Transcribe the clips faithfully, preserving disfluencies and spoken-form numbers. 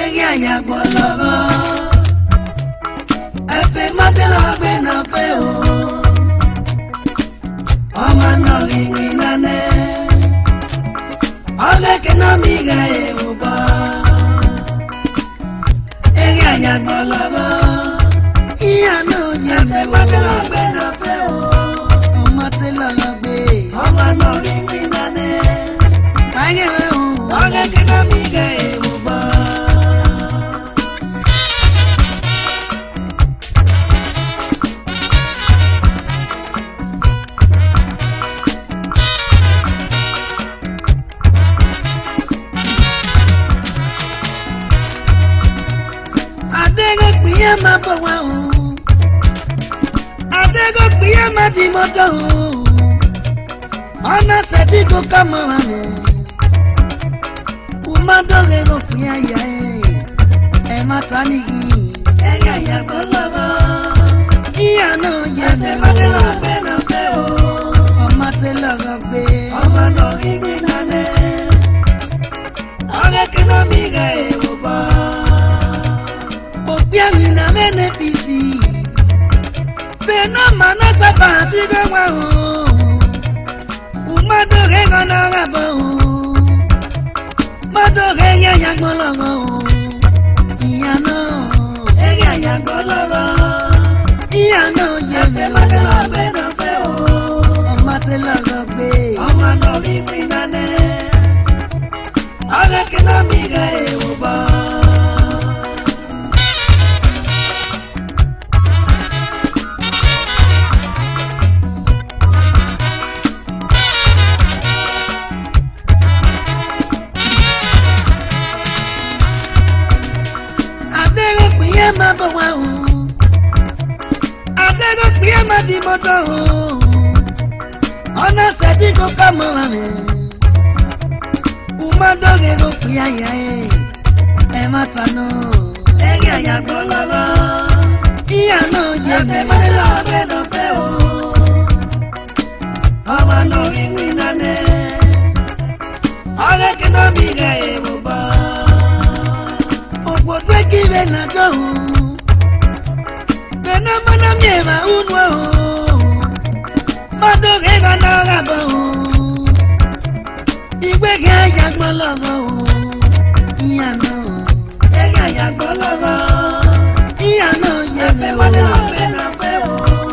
Ega ya gbologo. Efe matelo gbe na pe o. Ọmọ no ringi nane. Ole ke no mi ga e o ba. Ega ya gbologo. Iya no ya efe matelo gbe na pe o. Ọmọ telo gbe. Ọmọ no ringi nane. Baye o. Ole ke no mi ga e o ba. Piye ma bo wa o. Adego piye ma di moto o. Ona se di go kama wa me. Uma do ge go piye ya e. E mata ni gi. E ya ya bologo. Iya no ye me ma de lo fe na fe o. O ma te lo go be. O ma no gi ni na ne. Ore ke no mi ga e o ba. Obiami na mene pisi. Bena mana sapa siga wa o. Umado ge gana rabo o. Mado ge ya ya gbologo o. Iya no. E ya ya gbologo. Iya no ye me matelo be na fe o. O matelo gbe. O ma no ri mi na ne. Aga ke na mi ga e o ba. Ma bo wa o. Adego piye ma di moto o. Ona se di go kama wa me. Uma do ge go piya ya e. E mata no. E ya ya gbologo. Iya no ye me ma de lo be no pe o. Ọmọ no ringi na ne. Ore ke no mi ga e mo ba. Ogbo dwe ki le na do o. Bena mana mi ma unwa o. Mado ge ga na ga bo o. Igbe ge ya gbologo o. Iya no. E ga ya gbologo. Iya no ye me wa de lo be na fe o.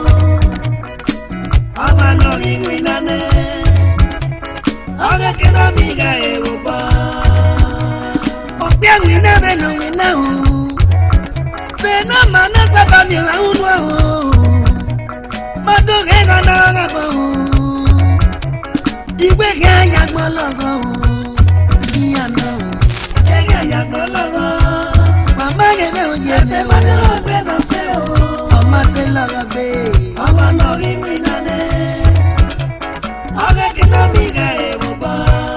Ọmọ no ringi na ne. Ore ke no mi ga e o ba. Obi anwi na be no mi na o. Bena mana saba mi wa unwa o. Mado ge ga na ga bo o. Igbe ge ya gbologo o. Iya no. E ge ya gbologo. Mama ge me o ye me ma de lo fe no fe o. O ma te lo ga be. Ọmọ no ri mi na ne. Ore ke no mi ga e mo ba.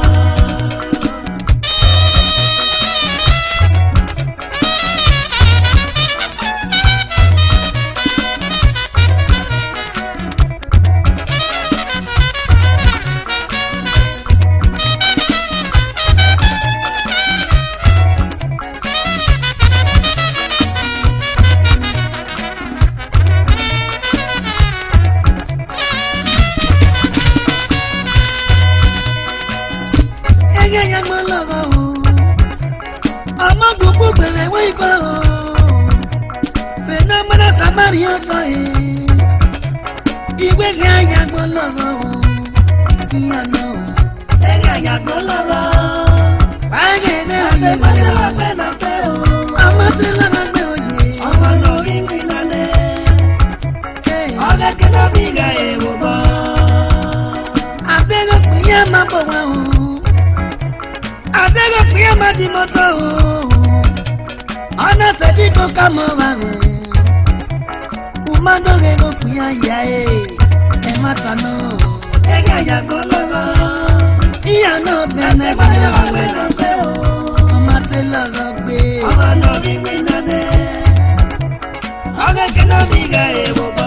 Ọmọ gbogbo gbèrè wọ́n ìfọ̀ o. Bẹ̀rẹ̀ mọ́nà sàmárì ọ̀tọ̀ yìí. Ìwé kí a yàgbọ́ lọ́wọ́ o. Ìyá náà. Ẹ̀yà yàgbọ́ lọ́wọ́. Báyìí ní oyè mọ́lẹ̀ lọ́fẹ́ lọ́fẹ́ o. Ọmọ tí lọ́wọ́ gbé oyè. Ọmọ náà rí mi lálẹ́. Ọ̀rẹ́ kí ló bí ga èèwọ̀ bọ̀. Abẹ́rẹ́ pín yẹn máa bọ̀ wá o. Adego piye ma di moto o. Ona se di go kama wa me. Uma do ge go piya ya e. E mata no. E ga ya gbologo. Iya no be na ba lo gbe na fe o. Ọmọ te lo gbe. Ọmọ no bi mi na ne. Oge ke no mi ga e bo ba.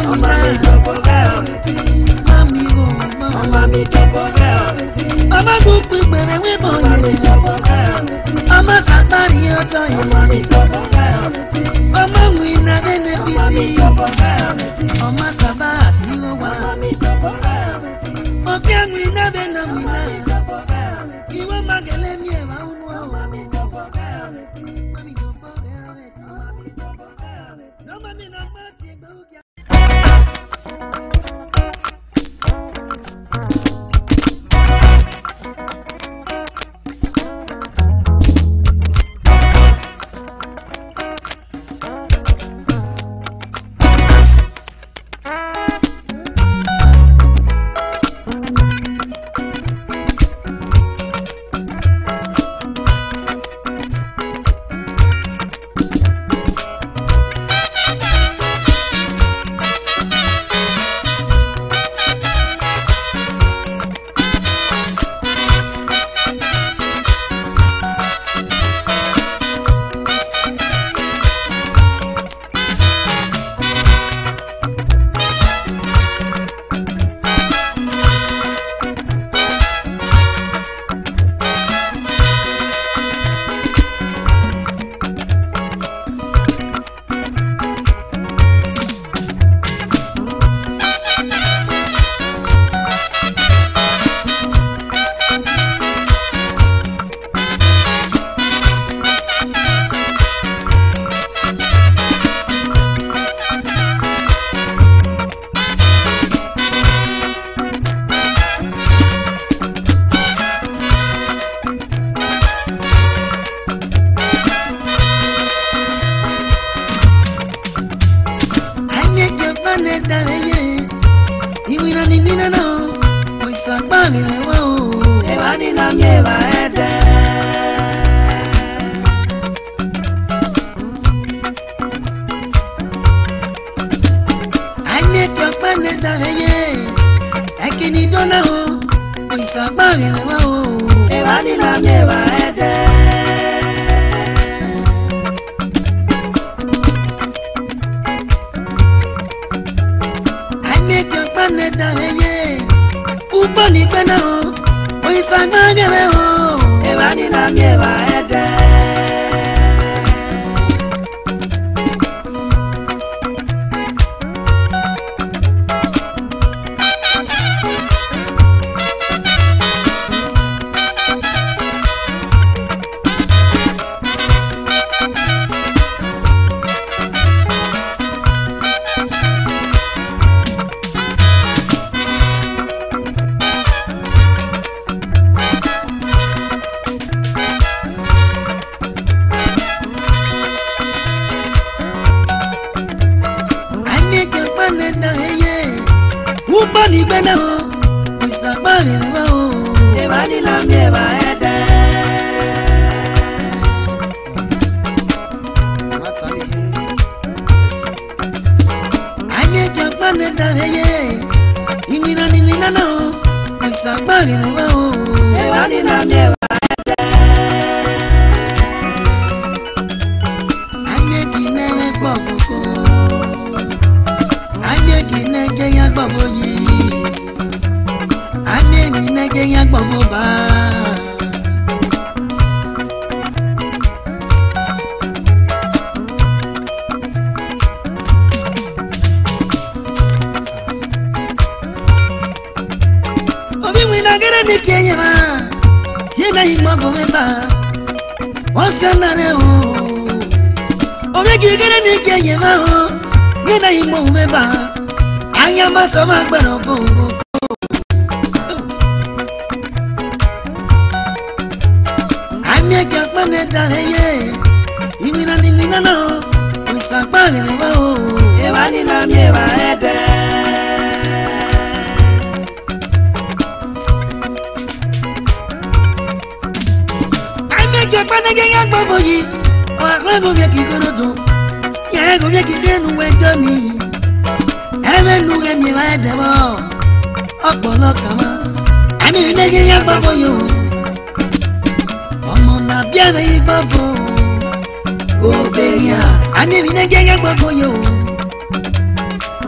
mina mami wo ọmọ gbogbo gbẹrẹ wíbọn yẹn ọmọ sàbárì ọjọ́ yẹn ọmọ wìnà ẹnẹ bí sí ọmọ sábà àti ọwà ọbí àwọn iná bẹ nà wìnà ìwọ magẹlẹ mi ẹ wà ń wọ mami tó bọ bẹ́ẹ̀ nọmọ mi nà má ti gbẹ òkè.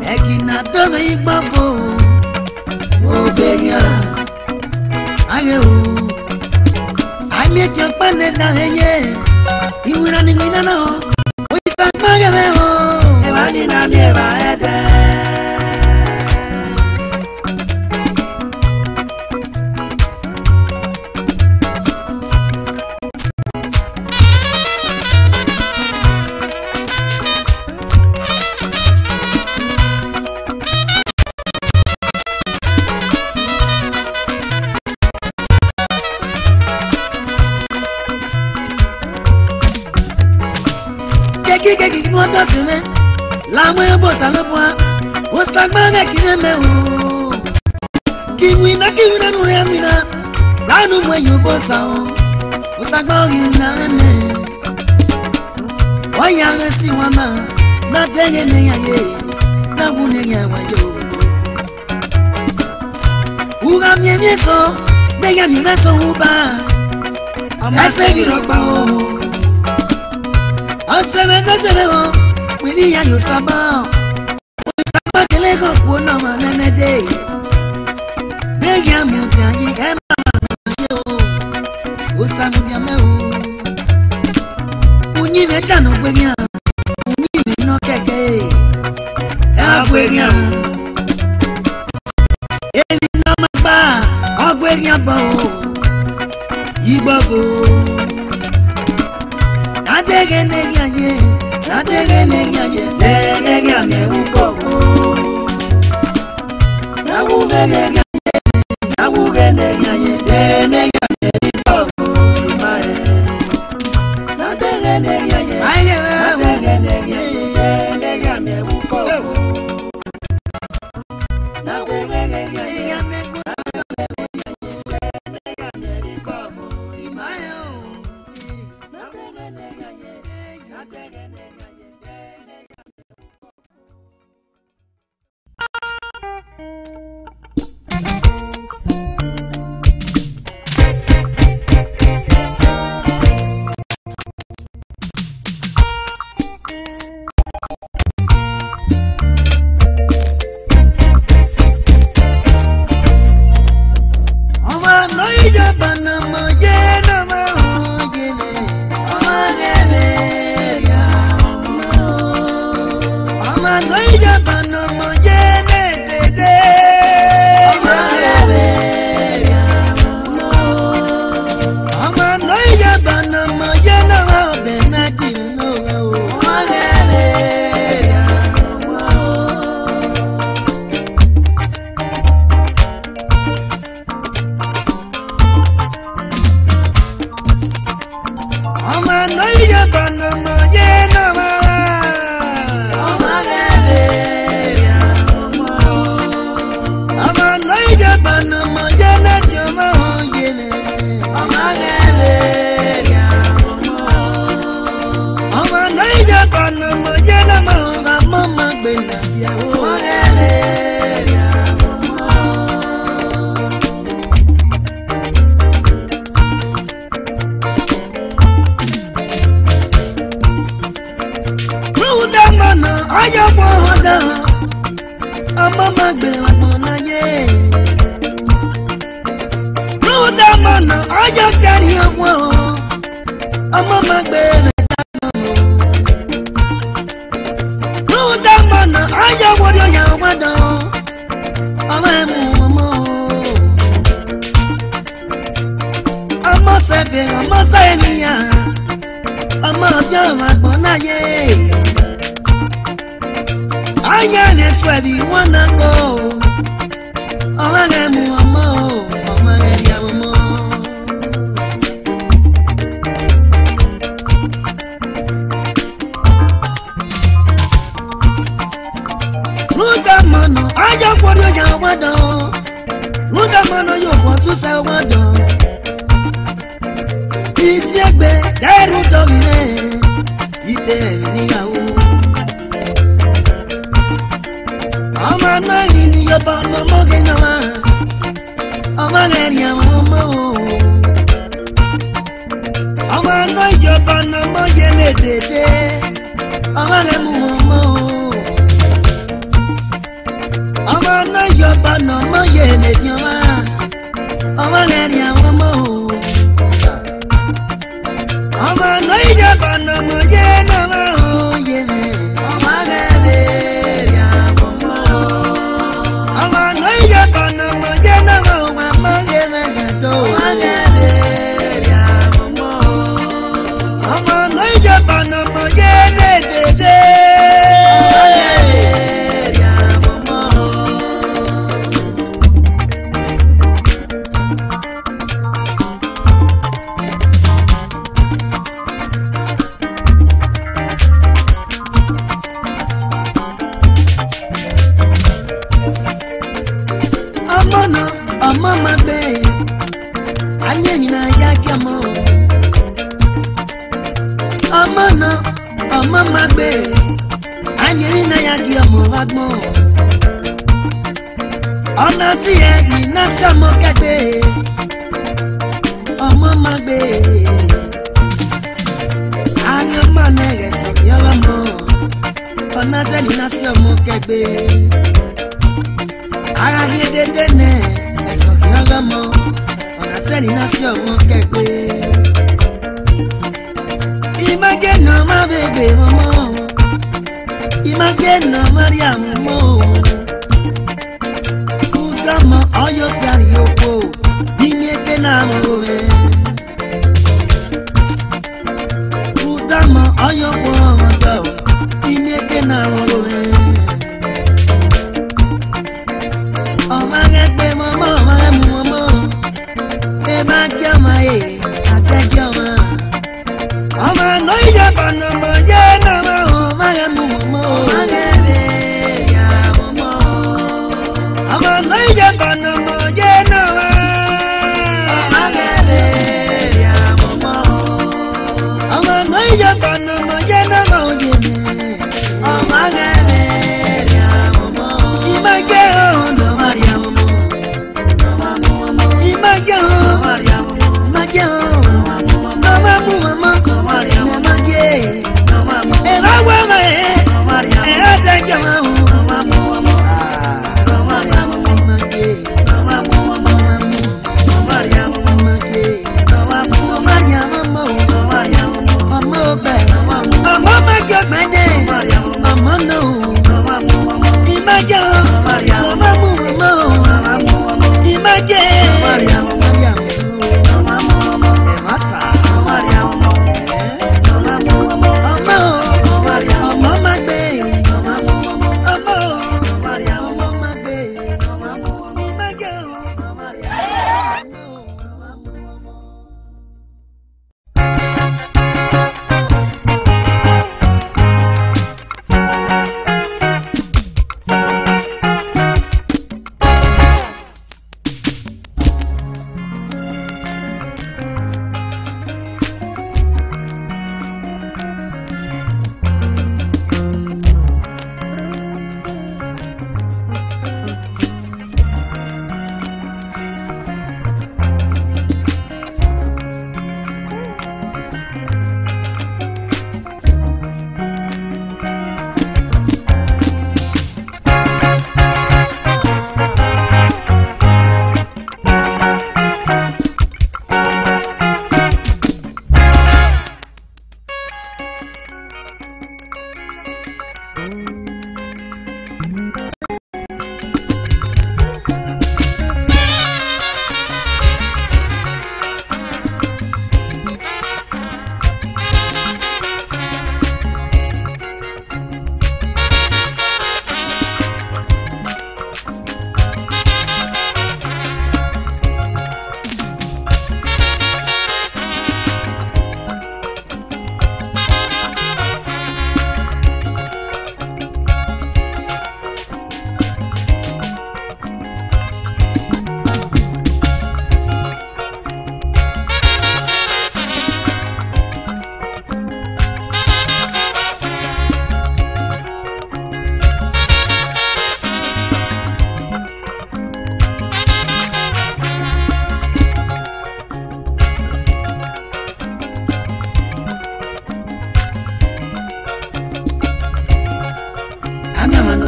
Ekina tome igbabo Obenya Aye o Ami ejo pane na heye Iwira ni mina no Oyisa mage me o Eba ni na mi eba ete Moto sime la mo bo salopwa o sagbanga kineme o kiwina kiwina no ya mina la no mo yo bo sa o o sagbanga kinna me o ya me si wana na denge ne ya ye na bu ne ya wa yo uga mi mi so ne ya mi me so uba ase biro pa o Osebe gosebe o, wili ya yo saba. Saba kele go kuona manene de. Negi amuti ayi ema yo. Osamu ya me o. Unyi me kanu gberia. Unyi me no keke. E gberia. Eni na magba, ogberia bo. Igbabo. Nadege neganye, nadege neganye, neganye me ukoko. Nawuge neganye, nawuge neganye, neganye me ukoko. Imae. Nadege neganye, nadege neganye, neganye me ukoko. Nadege neganye, neganye me ukoko. Imae. magari amamo. Ama no ija bana mo ye na ma o ye me. Magari amamo. Ama no ija bana mo ye na ma o ma magari me gato. Magari amamo. Ama no ija bana mo ye ne de de. Mama be anye nyina yake mo amana mama be anye nyina yake mo bagmo ona si e nyina samo kagbe mama be anye manere so yawa mo ona se nyina samo kagbe ara ye de de ne eso que hagamos on a ser nación que imagine ma bebe momo imagine Maria momo udama oyo dario ko dime que na mo be udama oyo ko mo dime que na mo be.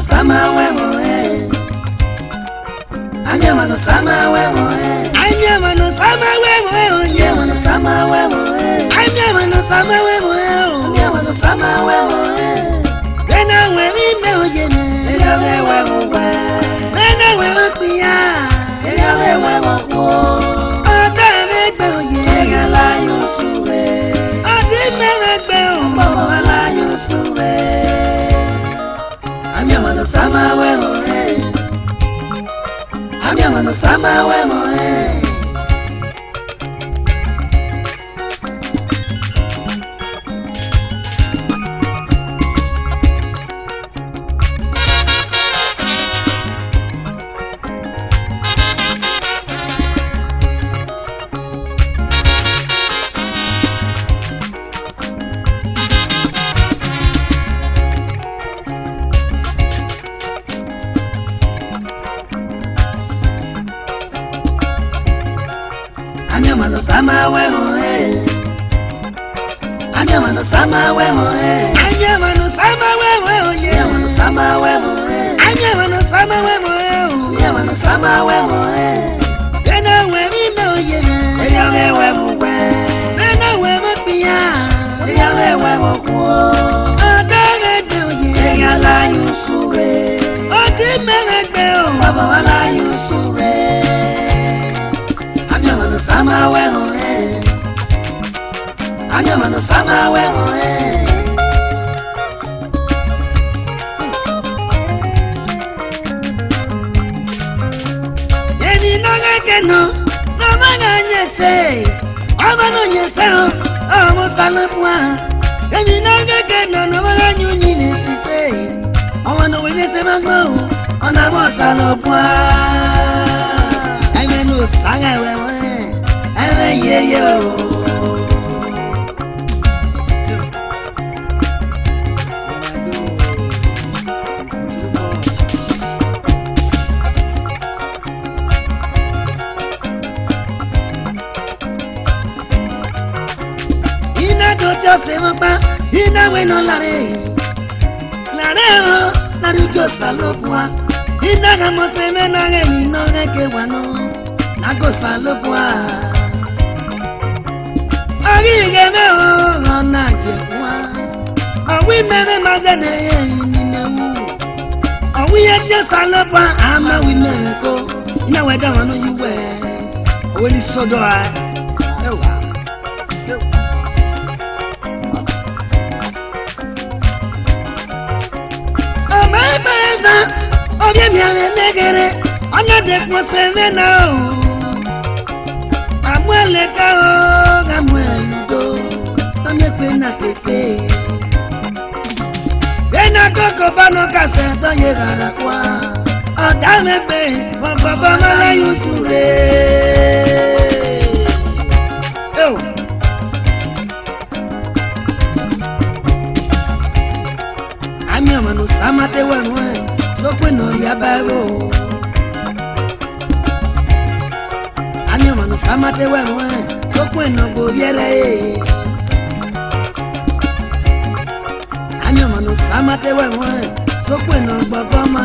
sama wewe, amia mano sama wewe, amia mano sama wewe ye mano sama wewe ai mi mano sama wewe ye mano sama wewe bena wewe me oye me ya wewe wewe bena wewe pia ya wewe wewe ata me gbe oye ya la yusure adi me gbe o baba la yusure ami mano sama wewe ami mano sama wewe sama wewe eh amia mano sama wewe eh amia mano sama wewe oye mano sama wewe eh amia mano sama wewe eh amia mano sama wewe eh bena wewe me oye me ya wewe muwe bena wewe pia ya wewe muko adame de oye ya la yusure odi me gbe o baba wala yusure sama wewe eh amia mano sama wewe eh yeni nanga no no manga nyese amano nyese o mo salapwa yeni nanga no no manga nyunyi nesise awano wenese mango ona mo salapwa ai meno sanga wewe yeah yo ina do se mapa ina weno lare lare o na rujo salopwa ina gamo se mena ni no ke wano na go salopwa Agige me o na je wa awi me me ma de ne ni me wu awi e je salapa ama wi me ko ina we da wonu yi we awi ni sodo a e wa o me me da o bi mi ave negere ona de ko se me na o amuele ka o gamuele do na me pe na kefe bena koko bano kase do ye gara kwa oda me pe mo baba mala yusure oh ami amanu samate wanu so pe no ri abawo mano samate wewe so kweno bobiere amio mano samate wewe so kweno boboma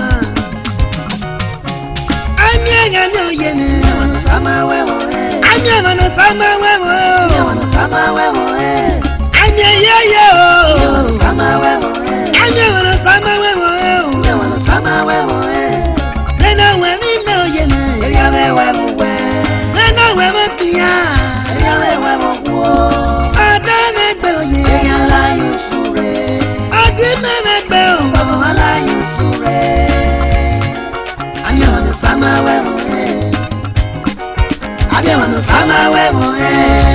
amia gamio yeme mano sama wewe amia mano sama wewe amia mano sama wewe amia yeye o sama wewe amia mano sama wewe amia mano sama wewe nena wewe me yeme ya wewe wewe pia ya wewe wo adame gbe oye ya la yusure adime gbe o baba wala yusure amia mano sama wewe amia mano sama wewe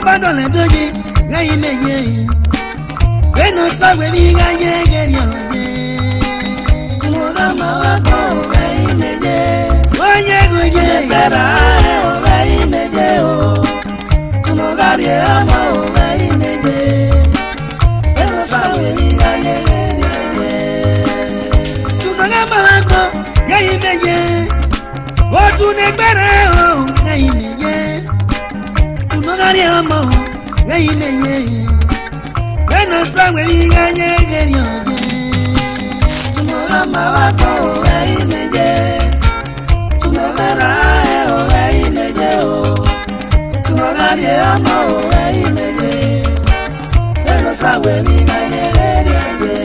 bando le doji gai meye beno sawe mi gaye genyo kumoga mawa ko gai meye oye goye bera o gai meye o kumoga rie ama o gai meye beno sawe mi gaye genyo kumoga mawa ko gai meye o tune bera o gai meye kumoga rie ama o gai meye beno sawe mi gaye genyo kumoga mawa ko gai meye Tumogara o gai meye o Tumogari ama o gai meye beno sawe mi gaye genyo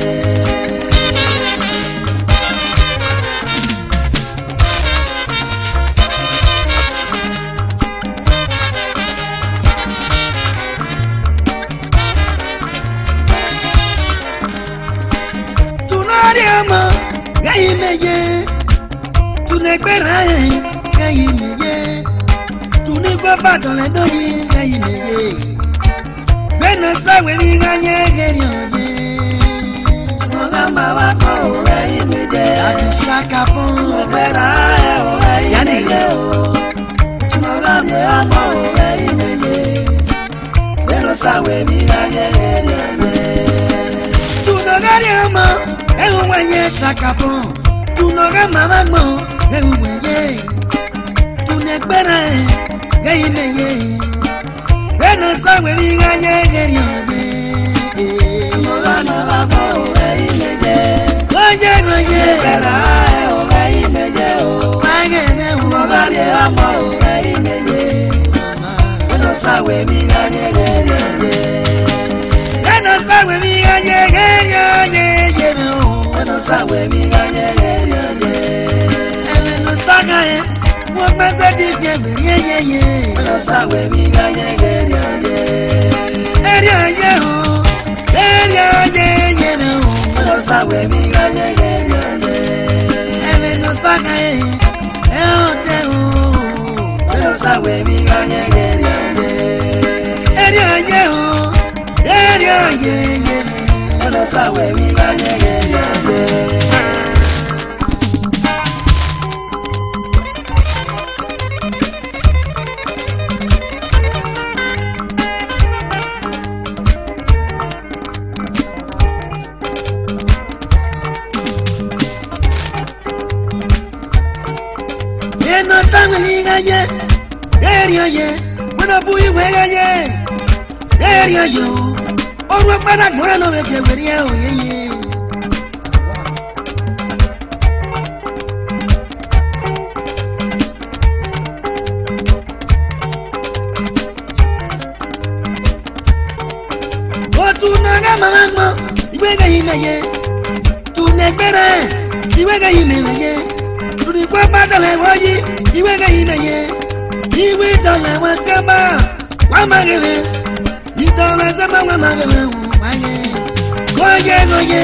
gai meye tune gbera gai meye tune go baton le doyi gai meye beno sawe mi gaye genyo tumoga mawa ko gai meye ati shaka pon gbera o gai meye o tumoga me ama o gai meye beno sawe mi gaye genyo tumoga ri ama ewu wanye shakapon tunoga mama mo ewu wanye tunegbera gai meye beno sawe mi gaye genyo tunoga mama mo gai meye oye oye bera o gai meye o age me tunoga ri ama o gai meye beno sawe mi gaye genyo beno sawe mi gaye genyo beno sawe mi gaye genyo beno saga e mo mese di biebe ye ye ye beno sawe mi gaye genyo eri aye ho eri aye ye me ho beno sawe mi gaye genyo beno saga e e o de ho beno sawe mi gaye genyo eri aye ho eri aye ye me beno sawe mi gaye genyo beno sawe mi gaye genyo ye bueno bui we gaye genyo yo oru para gbora no me piewerie o ye ye tunaga mama mo iwe ga yimeye tunegbere iwe ga yimeye tuni ko badale woyi iwe ga yimeye iwe dole waskaba wa magebe idole zama wa magebe waye goye goye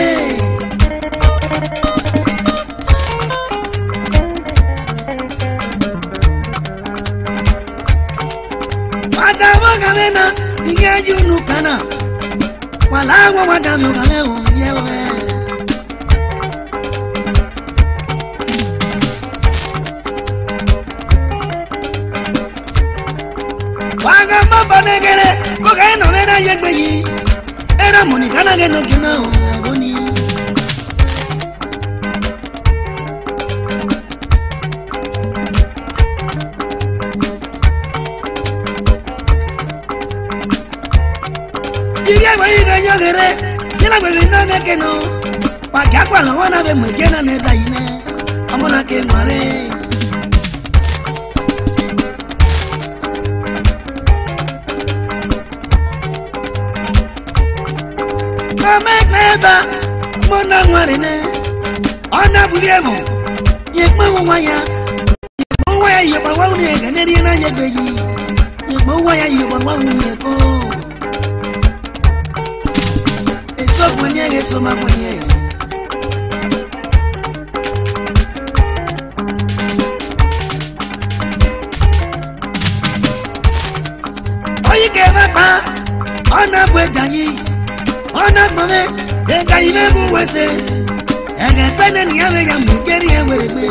wada wa gamena iye yunu kana wala wa wada mi ogale o yewe waga mabanegere ko ga no mena yegbe yi era moni kana ge no kina o aboni Diria wa yiga nyogere kila gbe no ge keno pa ga kwa lo wana be mo jena ne daine amona ke mare make never mona warine ona buliemo yekmo wanya yekmo waya yoba wawni ga ne ri na yegbeyi yekmo waya yoba wawni ko eso bunye eso ma bunye oyi ke ma pa ona bwejayi ona mame e gayi me bu wese e ga sene ni ave ya mugeri e werebe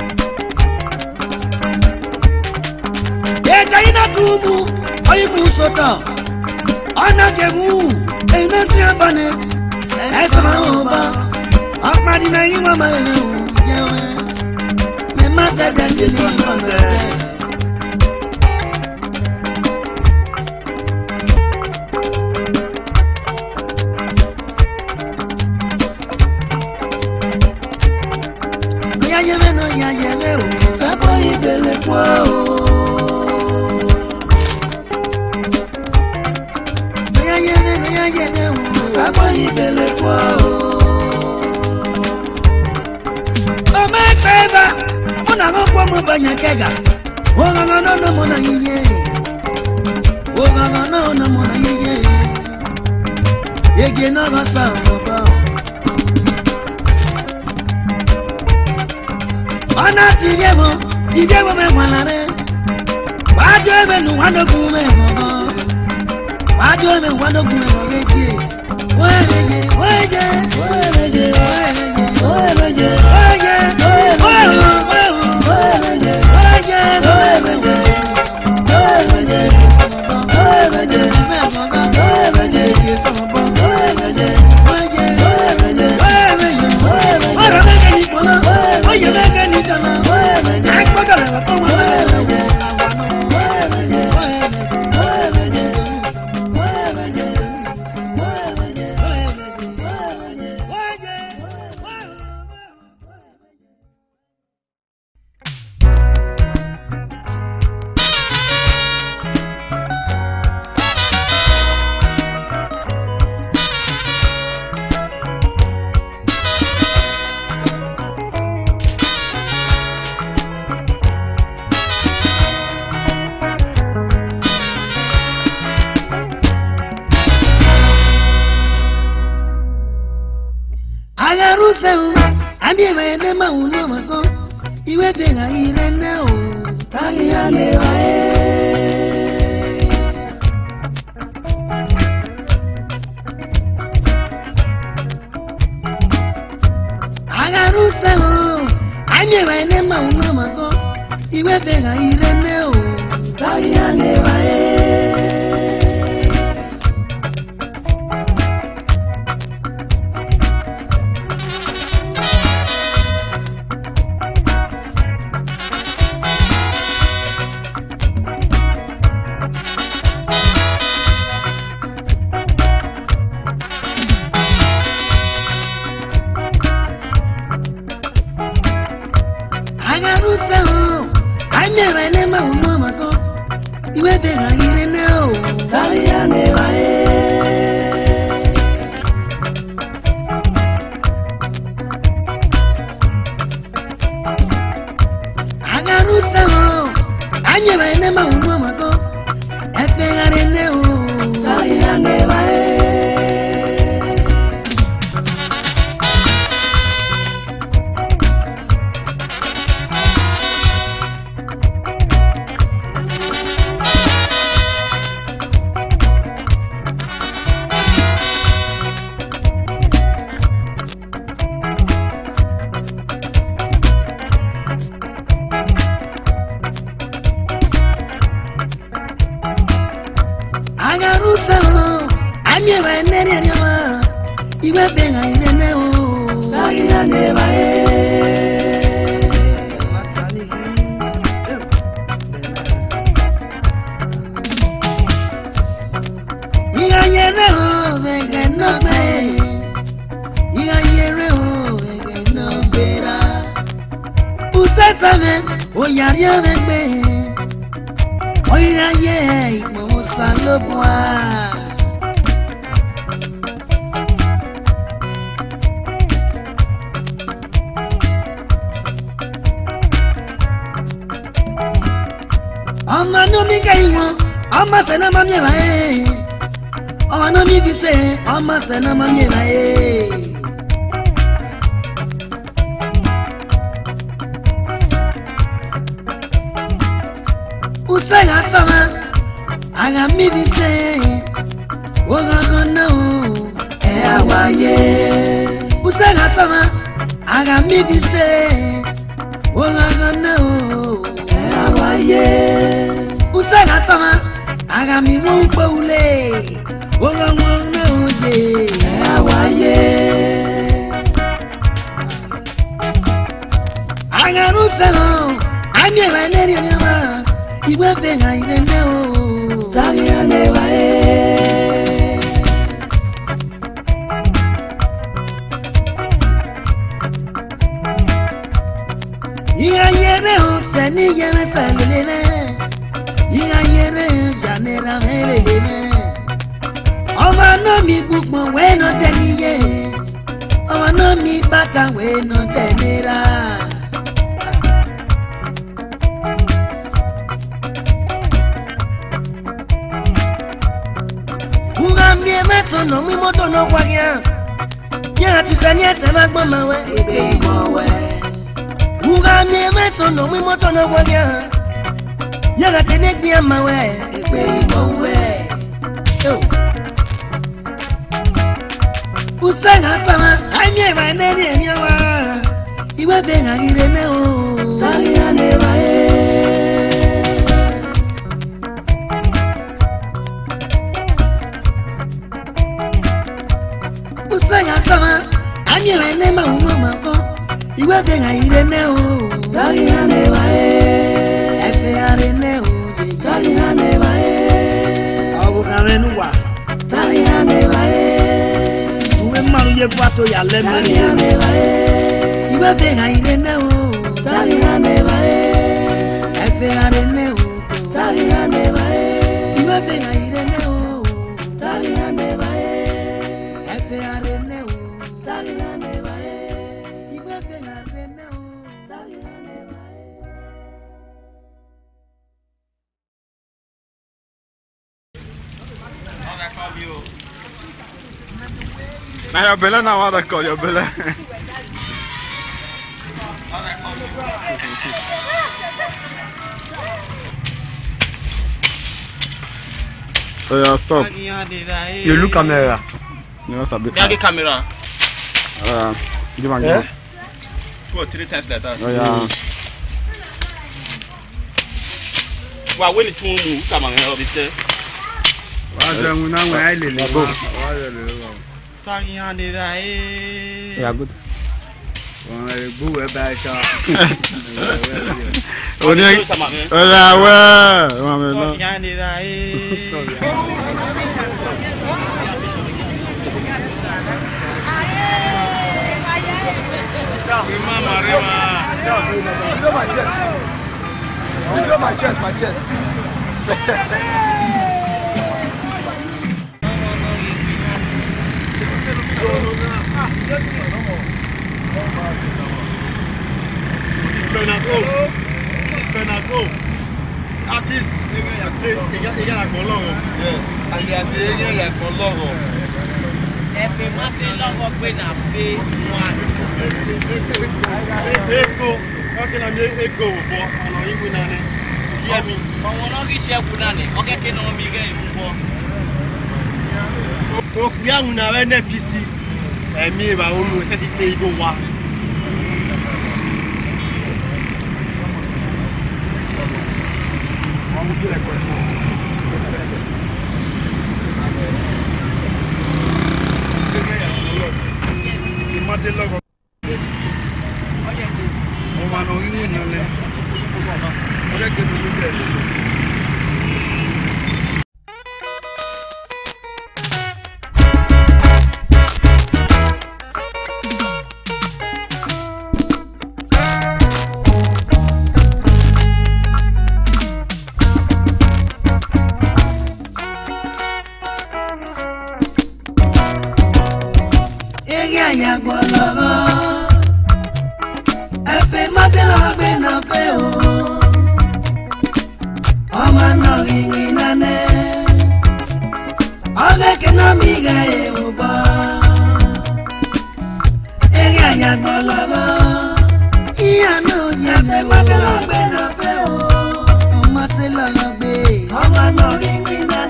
e gayi na kumu oyi mu soto ona gewu e na si abane e sama oba akmadi na yi wa ma e yewe me mata da jeli mama Kega, oh no no no no mona ye, oh no no no no mona ye, ye ye no go sa mo ba. Ona ti ye mo, ti ye mo me wala re. Wa jo me nu wa do ku me go. Wa jo me wa do ku me go ye. Wo ye ye, wo ye, wo ye, wo ye, wo ye, wo ye, wo ye. Aga mi bi se Oga gona o E awaye Usega sama Aga mi bi se Oga gona o E awaye Usega sama Aga mi mo po ule Oga gona o ye E awaye Aga rusego Ami wa neri nyawa Iwe venga irene o Taliane wa e Iga yere o seni yeme salele Iga yere o janera melele Oma no mi bukmo we no deniye Oma no mi bata we no denera No mi moto no guagia Ya tu sania se va con mawe Ebe mowe Uga mi meso no mi moto no guagia Ya ga tenek mi amawe Ebe mowe Usanga sama Ay mi eva nene nyawa Iwe venga irene o Taliane wa e Sama, anye wene ma umo mako, iwe venga irene o. Taliane wa e, efe arene o. Taliane wa e, awu kamenu wa. Taliane wa e, tuwe malu ye kwato ya leme. Taliane wa e, iwe venga irene o. Taliane wa e, efe arene o. Taliane wa e, iwe venga irene o. Taliane wa e. Taliane wa e, iwe venga irene o. Taliane wa e. How that call you? Now your belly now how that call your belly. How that call you? Oh yeah, stop. You look camera. You know something. Yeah, the camera. Uh, give me yeah? Go three times like that. Oh yeah. Well, when it's two move, come on, help me say. What's the one now? I live. Yeah, good. Oh yeah. Oh yeah, Mama, Rema. You know my chest. You know my chest, my chest. Benago. Benago. Artist, il y a il y a la colonne. Yes. Il y a il y a la colonne. Every month they love up when I pay one. Ego, how can I make ego for an English? Hear me. But one of these share Punani, okay, can on me again. Oh, young now, N P C. And me, I almost said it may go one. I'm going to get a question. Mate logo. O mano ingu nyole. Ora que no me ya gbologo efe mate lo gbe na pe o ọmọ náà rinrin nane ọgẹ kẹna mi ga ewu bọ eré ya gbologo ìyànà òyìn efe mate lo gbe na pe o ọmọ tí lo gbe ọmọ náà rinrin nane.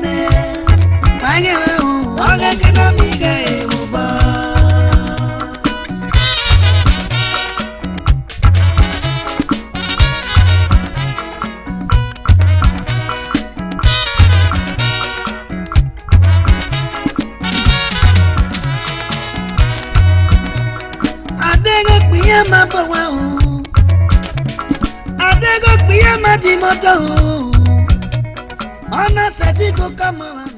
Adego piye ma bo wa o. Adego piye ma di moto o. Ona se di go kama wa.